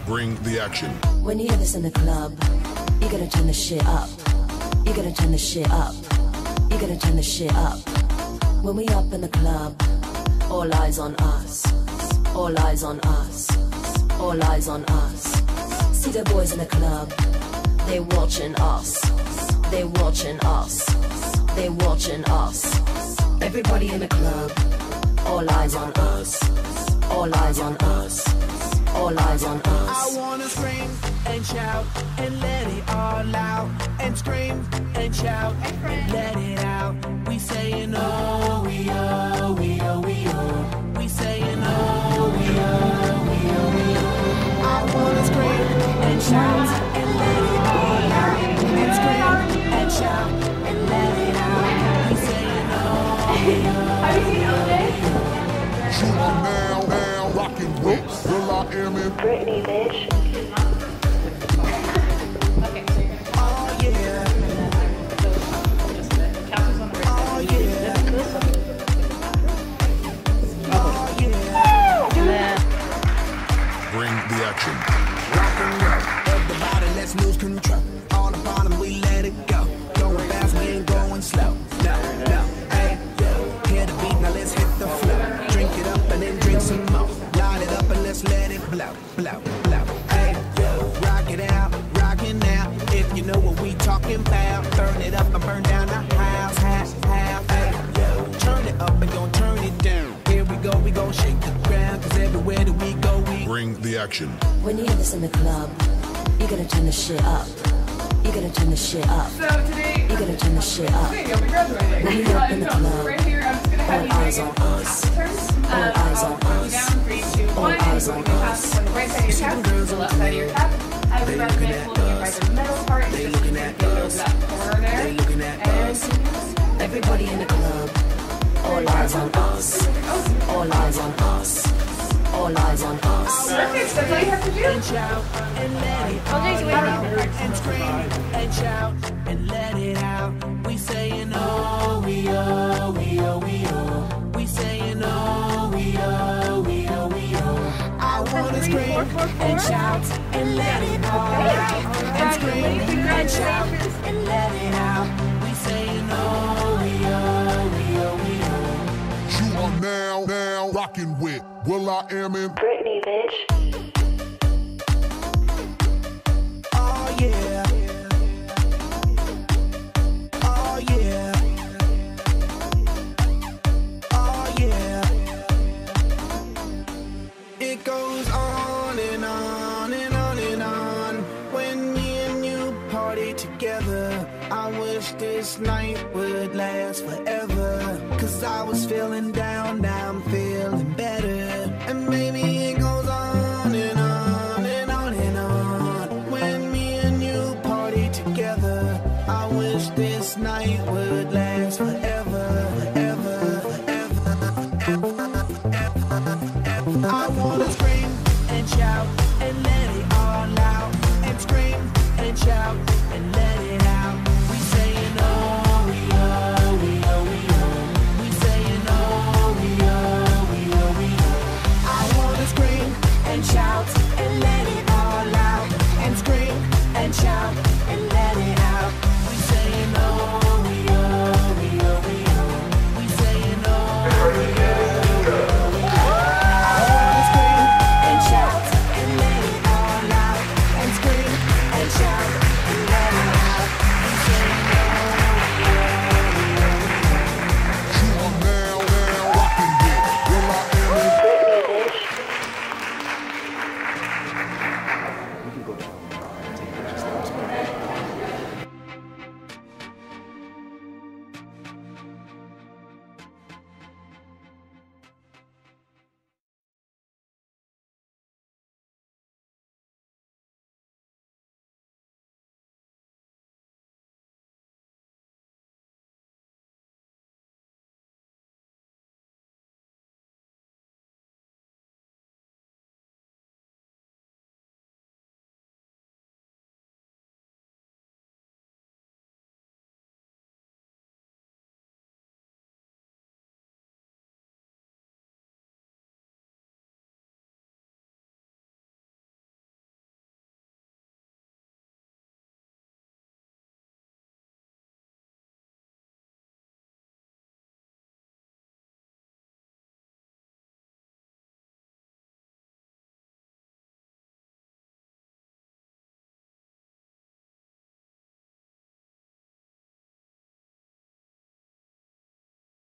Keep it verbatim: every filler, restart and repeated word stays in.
Bring the action. When you hear this in the club, you gotta turn the shit up. You gotta turn the shit up. You gotta turn the shit up. When we up in the club, all eyes on us. All eyes on us. All eyes on us. See the boys in the club, they watching us. They watching us. They watching us. Everybody in the club, all eyes on us. All eyes on us. All eyes on us. I wanna scream and shout and let it all out. And scream and shout and let it out. We saying oh, we oh, we oh, we oh. We saying oh, we oh, we oh, we oh. I wanna scream and shout and let it all out. And scream and shout and let it out. We saying oh, we oh. Have you seen O J? You are now, now rocking with Will I Am in Britney, bitch. Okay, so you're gonna Oh yeah. count on the wrist. Oh yeah. Oh yeah. Bring the action. Rock and roll, everybody, let's lose control. All the bottom, we let it go. Going fast, we ain't going slow. No, no, hey, yo. Hear the beat, now let's hit the flow. Drink it up and then drink some more. Light it up and let's let it blow, blow, blow. Hey, yo, rock it out, rock it now. If you know what we talking about, burn it up and burn down the house, house, house. Hey, yo, turn it up and gon' turn it down. Here we go, we gon' shake the ground, cause everywhere that we go, we Bring the action. When you hear this in the club, you gotta turn the shit up. You gotta turn the shit up. So today, You gotta turn the shit up. today you'll be graduating. When you up in the So, club, right here, I'm just gonna have all you eyes take on it us. turns. All Um, eyes I'll on count you us. down, three, two, All one. eyes You on put your us. hands on the right side of your chest, the left side of your chest. As the breath man pulling it by the middle part, and just get over that corner there. And Everybody in the club, all eyes on us. All eyes on us. All eyes on us. perfect. That's all you have to do. and shout and let it all out. And scream and shout and let it out. We saying oh, we oh, we oh, we oh. We saying oh, we oh, we oh, we oh. I wanna scream and shout and let it all out. And scream and shout and let it out. We saying oh, we oh, we oh, we oh. You are now, now rocking with Will I Am in Britney, bitch. Oh yeah. Oh yeah. Oh yeah. It goes on and on and on and on. When me and you party together, I wish this night would last forever. Cause I was feeling down, now I'm feeling better. And maybe it goes on and on and on and on. When me and you party together, I wish this night would last forever, forever, forever, forever, forever. I wanna scream and shout and let it all out. And scream and shout and let it out. We saying oh, we oh, we oh, we oh. We saying oh, we oh, we oh, we oh. I wanna scream and shout and let it all out. And scream and shout